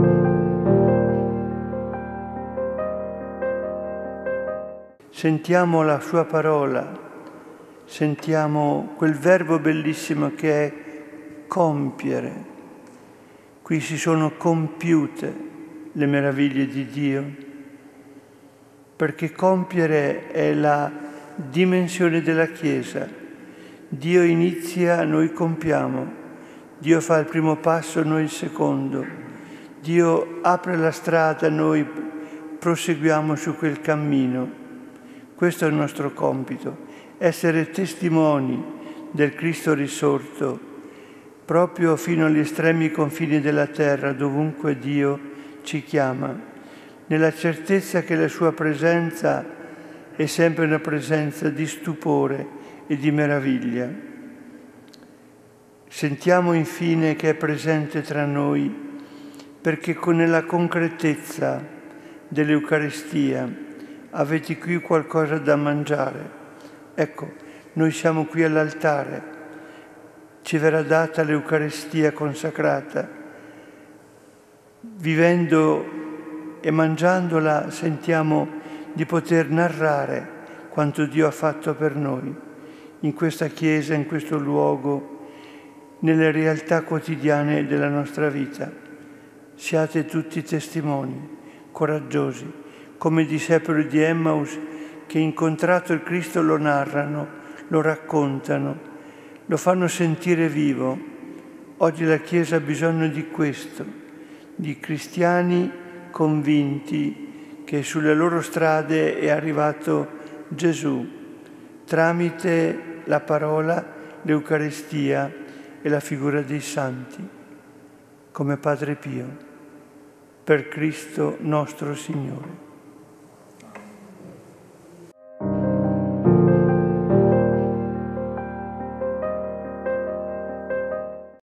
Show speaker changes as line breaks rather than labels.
Sentiamo la sua parola, sentiamo quel verbo bellissimo che è compiere. Qui si sono compiute le meraviglie di Dio, perché compiere è la dimensione della Chiesa. Dio inizia, noi compiamo. Dio fa il primo passo, noi il secondo. Dio apre la strada, noi proseguiamo su quel cammino. Questo è il nostro compito, essere testimoni del Cristo risorto, proprio fino agli estremi confini della terra, dovunque Dio ci chiama, nella certezza che la sua presenza è sempre una presenza di stupore e di meraviglia. Sentiamo infine che è presente tra noi, perché nella concretezza dell'Eucaristia avete qui qualcosa da mangiare. Ecco, noi siamo qui all'altare, ci verrà data l'Eucaristia consacrata. Vivendo e mangiandola sentiamo di poter narrare quanto Dio ha fatto per noi, in questa Chiesa, in questo luogo, nelle realtà quotidiane della nostra vita. Siate tutti testimoni, coraggiosi, come i discepoli di Emmaus che incontrato il Cristo lo narrano, lo raccontano, lo fanno sentire vivo. Oggi la Chiesa ha bisogno di questo, di cristiani convinti che sulle loro strade è arrivato Gesù, tramite la parola, l'Eucaristia e la figura dei santi, come Padre Pio, per Cristo nostro Signore.